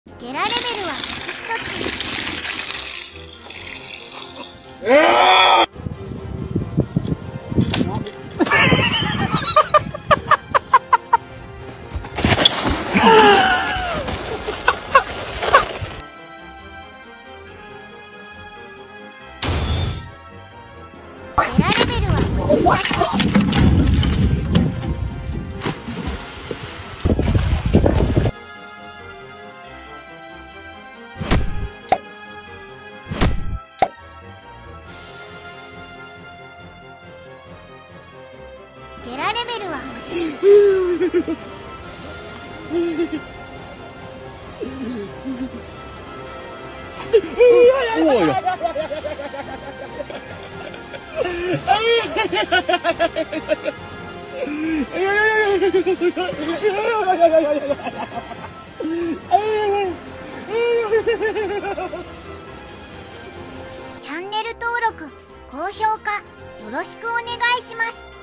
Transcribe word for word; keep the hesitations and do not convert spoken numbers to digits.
ゲラレベルは星ひとつ。ゲラレベルは星ふたつ。ゲラレベルは星ふつつ。チャンネル登録、高評価よろしくお願いします。